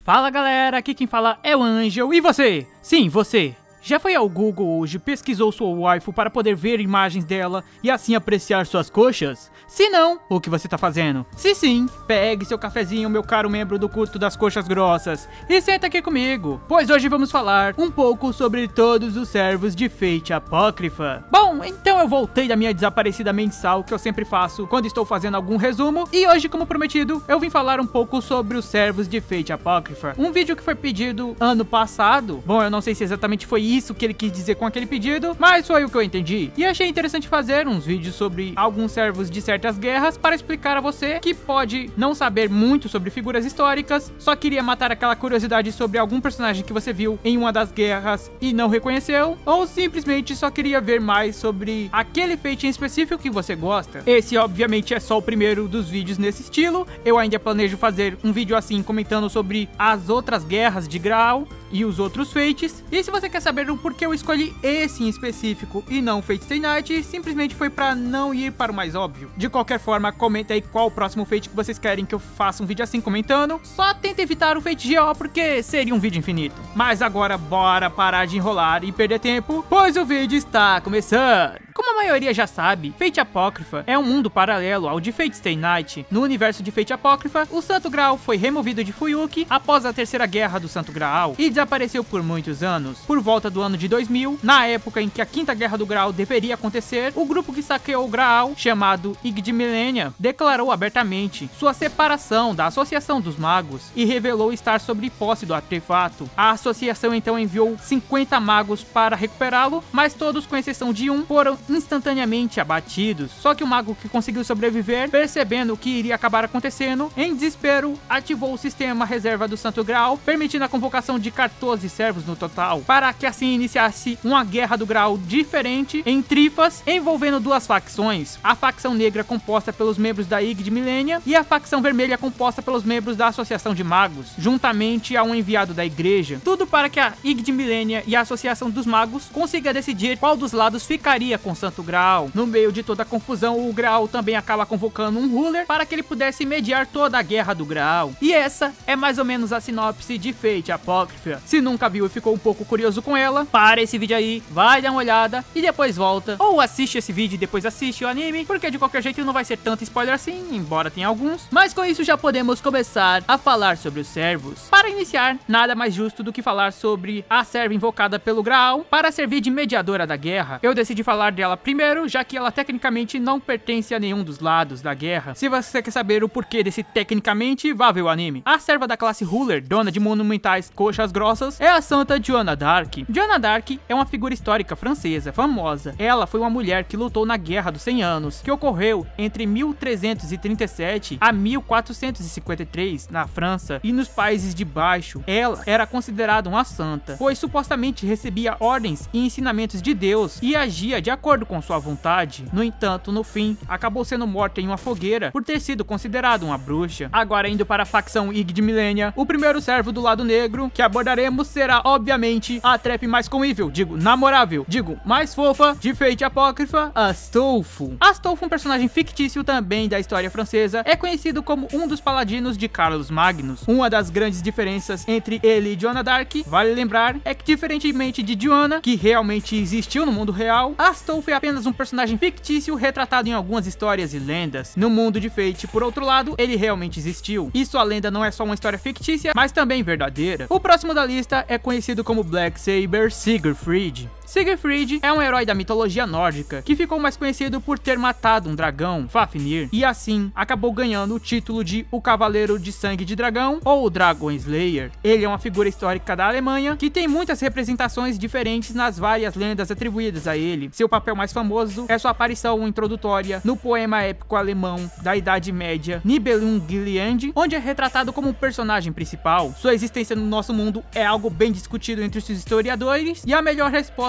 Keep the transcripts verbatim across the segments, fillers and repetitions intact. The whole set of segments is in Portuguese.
Fala galera, aqui quem fala é o Angel, e você? Sim, você! Já foi ao Google hoje, pesquisou sua waifu para poder ver imagens dela e assim apreciar suas coxas? Se não, o que você tá fazendo? Se sim, pegue seu cafezinho, meu caro membro do culto das coxas grossas, e senta aqui comigo, pois hoje vamos falar um pouco sobre todos os servos de Fate Apócrifa. Bom, então eu voltei da minha desaparecida mensal que eu sempre faço quando estou fazendo algum resumo, e hoje, como prometido, eu vim falar um pouco sobre os servos de Fate Apócrifa. Um vídeo que foi pedido ano passado. Bom, eu não sei se exatamente foi isso isso que ele quis dizer com aquele pedido, mas foi o que eu entendi. E achei interessante fazer uns vídeos sobre alguns servos de certas guerras para explicar a você que pode não saber muito sobre figuras históricas, só queria matar aquela curiosidade sobre algum personagem que você viu em uma das guerras e não reconheceu, ou simplesmente só queria ver mais sobre aquele Fate em específico que você gosta. Esse obviamente é só o primeiro dos vídeos nesse estilo, eu ainda planejo fazer um vídeo assim comentando sobre as outras guerras de Graal e os outros Fates, e se você quer saber o porquê eu escolhi esse em específico e não Fate Stay Night, simplesmente foi pra não ir para o mais óbvio. De qualquer forma, comenta aí qual o próximo Fate que vocês querem que eu faça um vídeo assim comentando, só tenta evitar o Fate G O porque seria um vídeo infinito. Mas agora bora parar de enrolar e perder tempo, pois o vídeo está começando! Como a maioria já sabe, Fate Apócrifa é um mundo paralelo ao de Fate Stay Night. No universo de Fate Apócrifa, o Santo Graal foi removido de Fuyuki após a Terceira Guerra do Santo Graal e desapareceu por muitos anos. Por volta do ano de dois mil, na época em que a Quinta Guerra do Graal deveria acontecer, o grupo que saqueou o Graal, chamado Ygd Millennia, declarou abertamente sua separação da Associação dos Magos e revelou estar sob posse do artefato. A associação então enviou cinquenta magos para recuperá-lo, mas todos, com exceção de um, foram instantaneamente abatidos. Só que o mago que conseguiu sobreviver, percebendo o que iria acabar acontecendo, em desespero, ativou o sistema reserva do Santo Graal, permitindo a convocação de quatorze servos no total, para que assim iniciasse uma guerra do Graal diferente em trifas, envolvendo duas facções, a facção negra composta pelos membros da Ygd Millennia e a facção vermelha composta pelos membros da Associação de Magos, juntamente a um enviado da igreja, tudo para que a Ygd Millennia e a Associação dos Magos consiga decidir qual dos lados ficaria com Santo Graal. No meio de toda a confusão, o Graal também acaba convocando um ruler para que ele pudesse mediar toda a guerra do Graal. E essa é mais ou menos a sinopse de Fate Apócrifa. Se nunca viu e ficou um pouco curioso com ela, para esse vídeo aí, vai dar uma olhada e depois volta, ou assiste esse vídeo e depois assiste o anime, porque de qualquer jeito não vai ser tanto spoiler assim, embora tenha alguns. Mas com isso já podemos começar a falar sobre os servos. Para iniciar, nada mais justo do que falar sobre a serva invocada pelo Graal para servir de mediadora da guerra. Eu decidi falar dela primeiro, já que ela tecnicamente não pertence a nenhum dos lados da guerra. Se você quer saber o porquê desse tecnicamente, vá ver o anime. A serva da classe Ruler, dona de monumentais coxas grossas, é a Santa Joanna d'Arc. Joanna d'Arc é uma figura histórica francesa famosa. Ela foi uma mulher que lutou na Guerra dos cem anos, que ocorreu entre mil trezentos e trinta e sete a mil quatrocentos e cinquenta e três na França e nos Países de Baixo. Ela era considerada uma santa, pois supostamente recebia ordens e ensinamentos de Deus e agia de acordo com sua vontade. No entanto, no fim, acabou sendo morta em uma fogueira por ter sido considerada uma bruxa. Agora, indo para a facção Ygd Millennia, o primeiro servo do lado negro que abordaremos será, obviamente, a trap mais comível, digo, namorável, digo, mais fofa de Fate Apócrifa, Astolfo. Astolfo, um personagem fictício também da história francesa, é conhecido como um dos paladinos de Carlos Magnus. Uma das grandes diferenças entre ele e Joanna d'Arc, vale lembrar, é que diferentemente de Joanna, que realmente existiu no mundo real, Astolfo é apenas um personagem fictício retratado em algumas histórias e lendas. No mundo de Fate, por outro lado, ele realmente existiu. E sua lenda não é só uma história fictícia, mas também verdadeira. O próximo da lista é conhecido como Black Saber Siegfried. Siegfried é um herói da mitologia nórdica que ficou mais conhecido por ter matado um dragão, Fafnir, e assim acabou ganhando o título de o Cavaleiro de Sangue de Dragão ou o Dragon Slayer. Ele é uma figura histórica da Alemanha que tem muitas representações diferentes nas várias lendas atribuídas a ele. Seu papel mais famoso é sua aparição introdutória no poema épico alemão da Idade Média Nibelungenlied, onde é retratado como um personagem principal. Sua existência no nosso mundo é algo bem discutido entre os historiadores e a melhor resposta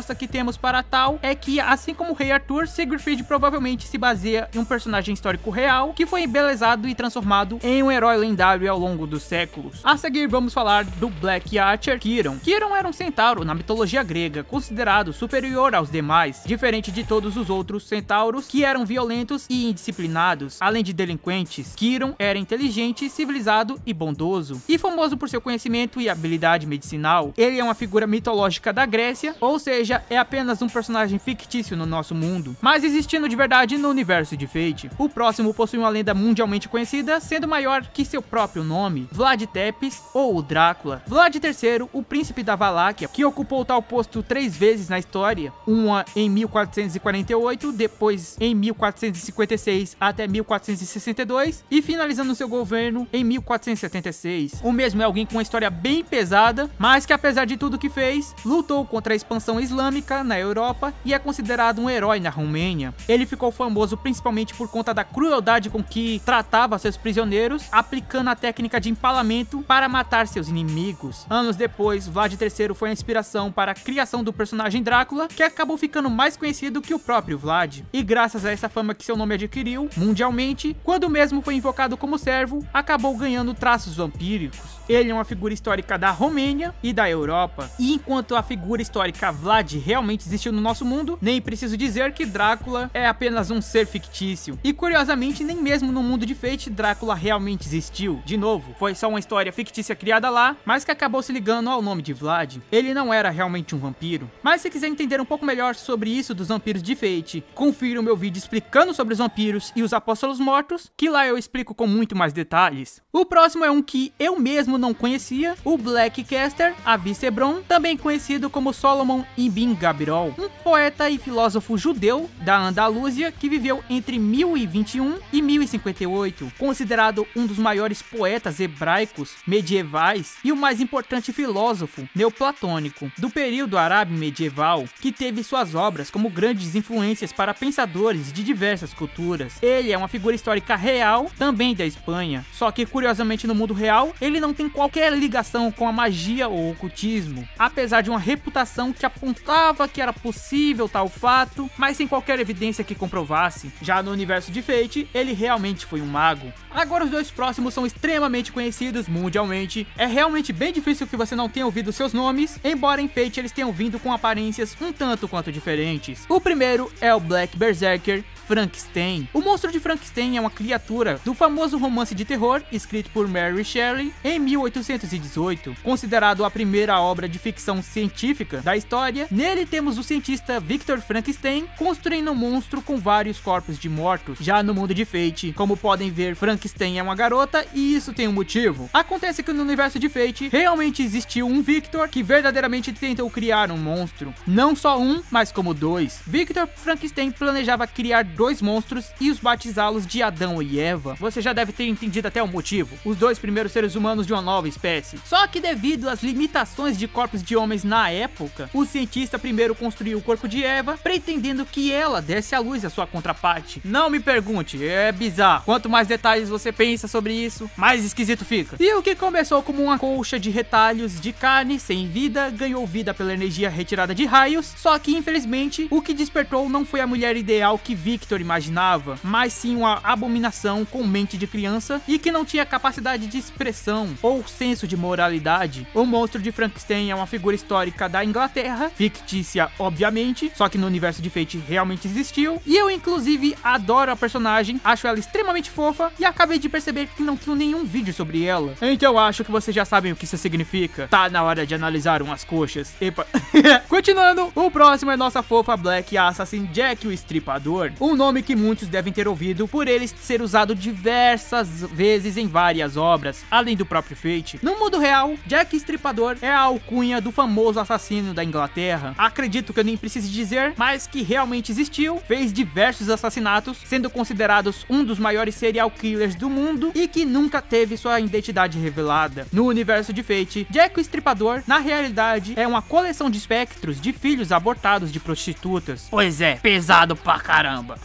resposta que temos para tal é que, assim como o Rei Arthur, Siegfried provavelmente se baseia em um personagem histórico real que foi embelezado e transformado em um herói lendário ao longo dos séculos. A seguir vamos falar do Black Archer Chiron. Chiron era um centauro na mitologia grega, considerado superior aos demais, diferente de todos os outros centauros que eram violentos e indisciplinados. Além de delinquentes, Chiron era inteligente, civilizado e bondoso, e famoso por seu conhecimento e habilidade medicinal. Ele é uma figura mitológica da Grécia, ou seja, é apenas um personagem fictício no nosso mundo, mas existindo de verdade no universo de Fate. O próximo possui uma lenda mundialmente conhecida, sendo maior que seu próprio nome, Vlad Tepes ou o Drácula. Vlad terceiro, o príncipe da Valáquia, que ocupou tal posto três vezes na história, uma em mil quatrocentos e quarenta e oito, depois em mil quatrocentos e cinquenta e seis até mil quatrocentos e sessenta e dois e finalizando seu governo em mil quatrocentos e setenta e seis. O mesmo é alguém com uma história bem pesada, mas que apesar de tudo que fez, lutou contra a expansão islâmica na Europa e é considerado um herói na Romênia. Ele ficou famoso principalmente por conta da crueldade com que tratava seus prisioneiros, aplicando a técnica de empalamento para matar seus inimigos. Anos depois, Vlad terceiro foi a inspiração para a criação do personagem Drácula, que acabou ficando mais conhecido que o próprio Vlad. E graças a essa fama que seu nome adquiriu mundialmente, quando mesmo foi invocado como servo, acabou ganhando traços vampíricos. Ele é uma figura histórica da Romênia e da Europa. E enquanto a figura histórica Vlad realmente existiu no nosso mundo, nem preciso dizer que Drácula é apenas um ser fictício. E curiosamente, nem mesmo no mundo de Fate, Drácula realmente existiu. De novo, foi só uma história fictícia criada lá, mas que acabou se ligando ao nome de Vlad. Ele não era realmente um vampiro. Mas se quiser entender um pouco melhor sobre isso dos vampiros de Fate, confira o meu vídeo explicando sobre os vampiros e os apóstolos mortos, que lá eu explico com muito mais detalhes. O próximo é um que eu mesmo não conhecia, o Black Caster Avicebron, também conhecido como Solomon Ibn Gabirol, um poeta e filósofo judeu da Andaluzia que viveu entre mil e vinte e um e mil e cinquenta e oito, considerado um dos maiores poetas hebraicos medievais e o mais importante filósofo neoplatônico do período árabe medieval, que teve suas obras como grandes influências para pensadores de diversas culturas. Ele é uma figura histórica real, também da Espanha, só que curiosamente no mundo real ele não tem qualquer ligação com a magia ou ocultismo, apesar de uma reputação que apontava que era possível tal fato, mas sem qualquer evidência que comprovasse. Já no universo de Fate, ele realmente foi um mago. Agora os dois próximos são extremamente conhecidos mundialmente, é realmente bem difícil que você não tenha ouvido seus nomes, embora em Fate eles tenham vindo com aparências um tanto quanto diferentes. O primeiro é o Black Berserker Frankenstein. O monstro de Frankenstein é uma criatura do famoso romance de terror escrito por Mary Shelley em mil oitocentos e dezoito, considerado a primeira obra de ficção científica da história. Nele temos o cientista Victor Frankenstein construindo um monstro com vários corpos de mortos. Já no mundo de Fate, como podem ver, Frankenstein é uma garota e isso tem um motivo. Acontece que no universo de Fate realmente existiu um Victor que verdadeiramente tentou criar um monstro, não só um, mas como dois. Victor Frankenstein planejava criar dois monstros e os batizá-los de Adão e Eva. Você já deve ter entendido até o motivo: os dois primeiros seres humanos de uma nova espécie. Só que devido às limitações de corpos de homens na época, o cientista primeiro construiu o corpo de Eva, pretendendo que ela desse à luz a sua contraparte. Não me pergunte, é bizarro. Quanto mais detalhes você pensa sobre isso, mais esquisito fica. E o que começou como uma colcha de retalhos de carne sem vida, ganhou vida pela energia retirada de raios. Só que infelizmente, o que despertou não foi a mulher ideal que Victor imaginava, mas sim uma abominação com mente de criança e que não tinha capacidade de expressão ou senso de moralidade. O monstro de Frankenstein é uma figura histórica da Inglaterra, fictícia obviamente, só que no universo de Fate realmente existiu, e eu inclusive adoro a personagem, acho ela extremamente fofa e acabei de perceber que não tenho nenhum vídeo sobre ela, então acho que vocês já sabem o que isso significa. Tá na hora de analisar umas coxas. Epa. Continuando, o próximo é nossa fofa Black Assassin Jack o Estripador, um nome que muitos devem ter ouvido por ele ser usado diversas vezes em várias obras, além do próprio Fate. No mundo real, Jack Estripador é a alcunha do famoso assassino da Inglaterra. Acredito que eu nem precise dizer, mas que realmente existiu, fez diversos assassinatos, sendo considerados um dos maiores serial killers do mundo e que nunca teve sua identidade revelada. No universo de Fate, Jack o Estripador, na realidade, é uma coleção de espectros de filhos abortados de prostitutas. Pois é, pesado pra caramba.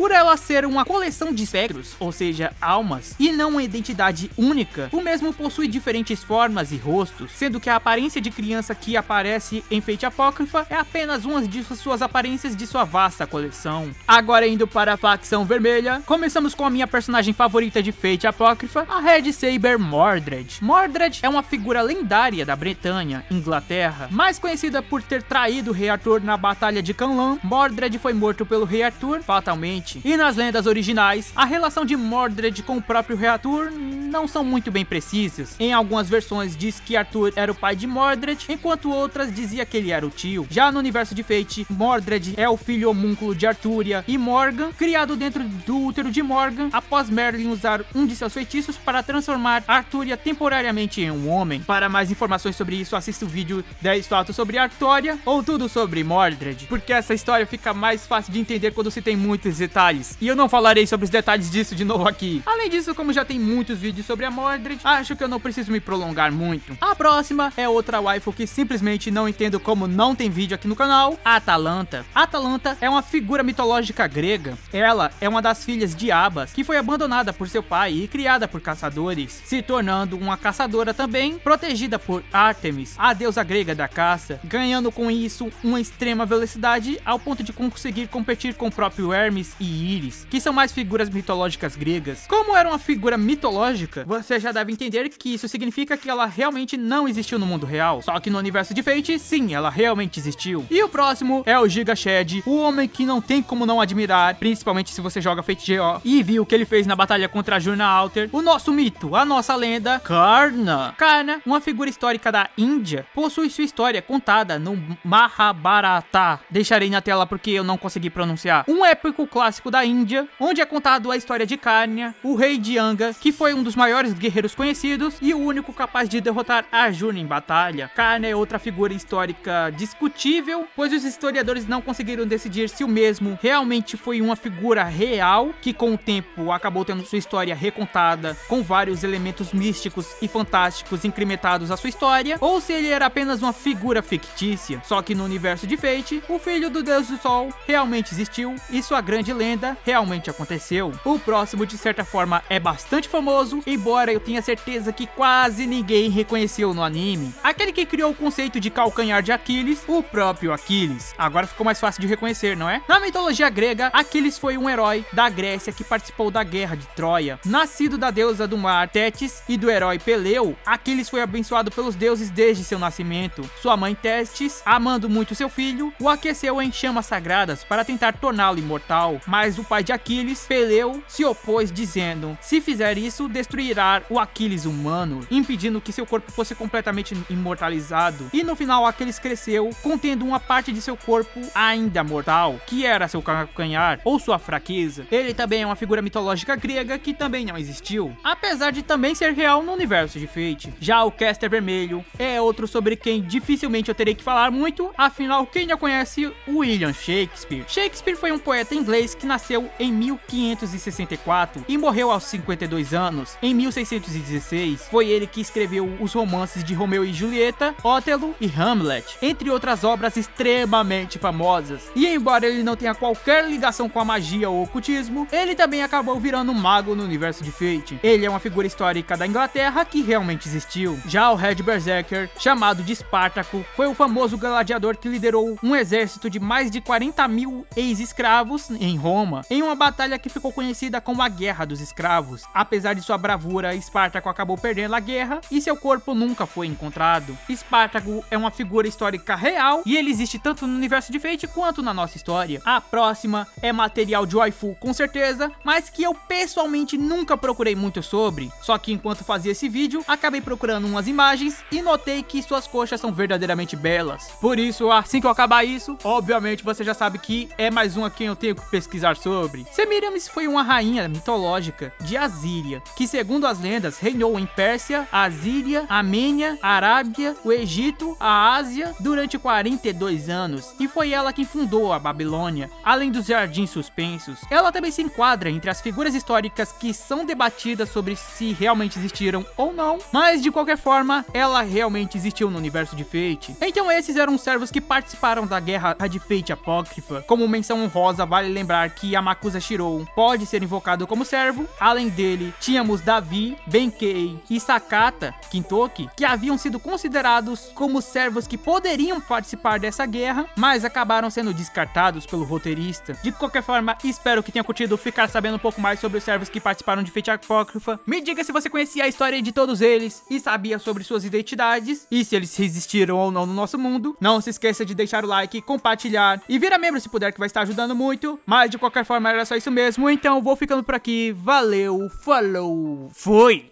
Por ela ser uma coleção de espectros, ou seja, almas, e não uma identidade única, o mesmo possui diferentes formas e rostos, sendo que a aparência de criança que aparece em Fate Apócrifa é apenas uma de suas aparências de sua vasta coleção. Agora indo para a facção vermelha, começamos com a minha personagem favorita de Fate Apócrifa, a Red Saber Mordred. Mordred é uma figura lendária da Bretanha, Inglaterra, mais conhecida por ter traído o Rei Arthur na Batalha de Canlan. Mordred foi morto pelo Rei Arthur fatalmente, e nas lendas originais, a relação de Mordred com o próprio Rei Arthur não são muito bem precisas. Em algumas versões diz que Arthur era o pai de Mordred, enquanto outras dizia que ele era o tio. Já no universo de Fate, Mordred é o filho homúnculo de Arthuria e Morgan, criado dentro do útero de Morgan após Merlin usar um de seus feitiços para transformar Arthuria temporariamente em um homem. Para mais informações sobre isso, assista o vídeo dez fatos sobre Arthuria ou tudo sobre Mordred, porque essa história fica mais fácil de entender quando se tem muitos detalhes, e eu não falarei sobre os detalhes disso de novo aqui. Além disso, como já tem muitos vídeos sobre a Mordred, acho que eu não preciso me prolongar muito. A próxima é outra waifu que simplesmente não entendo como não tem vídeo aqui no canal, a Atalanta. Atalanta é uma figura mitológica grega. Ela é uma das filhas de Abas, que foi abandonada por seu pai e criada por caçadores, se tornando uma caçadora também, protegida por Ártemis, a deusa grega da caça, ganhando com isso uma extrema velocidade ao ponto de conseguir competir com o próprio Hermes e Íris, que são mais figuras mitológicas gregas. Como era uma figura mitológica, você já deve entender que isso significa que ela realmente não existiu no mundo real, só que no universo de Fate, sim, ela realmente existiu. E o próximo é o Giga Shed, o homem que não tem como não admirar, principalmente se você joga Fate G O e viu o que ele fez na batalha contra a Jurna Alter, o nosso mito, a nossa lenda, Karna. Karna, uma figura histórica da Índia, possui sua história contada no Mahabharata. Deixarei na tela porque eu não consegui pronunciar. Um épico clássico da Índia, onde é contado a história de Karna, o rei de Anga, que foi um dos maiores guerreiros conhecidos e o único capaz de derrotar Arjuna em batalha. Karna é outra figura histórica discutível, pois os historiadores não conseguiram decidir se o mesmo realmente foi uma figura real, que com o tempo acabou tendo sua história recontada com vários elementos místicos e fantásticos incrementados à sua história, ou se ele era apenas uma figura fictícia. Só que no universo de Fate, o filho do deus do sol realmente existiu e sua grande lenda realmente aconteceu. O próximo, de certa forma, é bastante famoso, embora eu tenha certeza que quase ninguém reconheceu no anime. Aquele que criou o conceito de calcanhar de Aquiles, o próprio Aquiles. Agora ficou mais fácil de reconhecer, não é? Na mitologia grega, Aquiles foi um herói da Grécia que participou da guerra de Troia. Nascido da deusa do mar Tétis e do herói Peleu, Aquiles foi abençoado pelos deuses desde seu nascimento. Sua mãe Tétis, amando muito seu filho, o aqueceu em chamas sagradas para tentar torná-lo imortal. Mas o pai de Aquiles, Peleu, se opôs dizendo: se fizer isso, destruirá o Aquiles humano, impedindo que seu corpo fosse completamente imortalizado. E no final, Aquiles cresceu, contendo uma parte de seu corpo ainda mortal, que era seu calcanhar ou sua fraqueza. Ele também é uma figura mitológica grega que também não existiu, apesar de também ser real no universo de Fate. Já o Caster Vermelho é outro sobre quem dificilmente eu terei que falar muito, afinal quem já conhece William Shakespeare. Shakespeare foi um poeta inglês que nasceu em mil quinhentos e sessenta e quatro e morreu aos cinquenta e dois anos, em mil seiscentos e dezesseis. Foi ele que escreveu os romances de Romeu e Julieta, Otelo e Hamlet, entre outras obras extremamente famosas. E embora ele não tenha qualquer ligação com a magia ou ocultismo, ele também acabou virando um mago no universo de Fate. Ele é uma figura histórica da Inglaterra que realmente existiu. Já o Red Berserker, chamado de Espartaco, foi o famoso gladiador que liderou um exército de mais de quarenta mil ex-escravos em Roma, em uma batalha que ficou conhecida como a Guerra dos Escravos. Apesar de sua bravura, Espartaco acabou perdendo a guerra e seu corpo nunca foi encontrado. Espartaco é uma figura histórica real e ele existe tanto no universo de Fate quanto na nossa história. A próxima é material de waifu com certeza, mas que eu pessoalmente nunca procurei muito sobre, só que enquanto fazia esse vídeo, acabei procurando umas imagens e notei que suas coxas são verdadeiramente belas. Por isso, assim que eu acabar isso, obviamente você já sabe que é mais uma quem eu tenho que pesquisar sobre. Semiramis foi uma rainha mitológica de Assíria, que segundo segundo as lendas, reinou em Pérsia, a Síria, a Armênia, a Arábia, o Egito, a Ásia durante quarenta e dois anos, e foi ela quem fundou a Babilônia. Além dos jardins suspensos, ela também se enquadra entre as figuras históricas que são debatidas sobre se realmente existiram ou não, mas de qualquer forma, ela realmente existiu no universo de Fate. Então esses eram os servos que participaram da guerra de Fate apócrifa. Como menção honrosa, vale lembrar que Amakusa Shirou pode ser invocado como servo. Além dele, tínhamos Davi, Benkei e Sakata Kintoki, que haviam sido considerados como servos que poderiam participar dessa guerra, mas acabaram sendo descartados pelo roteirista. De qualquer forma, espero que tenha curtido ficar sabendo um pouco mais sobre os servos que participaram de Fate apócrifa. Me diga se você conhecia a história de todos eles e sabia sobre suas identidades, e se eles existiram ou não no nosso mundo. Não se esqueça de deixar o like, compartilhar e vira membro se puder, que vai estar ajudando muito. Mas de qualquer forma era só isso mesmo, então vou ficando por aqui. Valeu, falou, fui!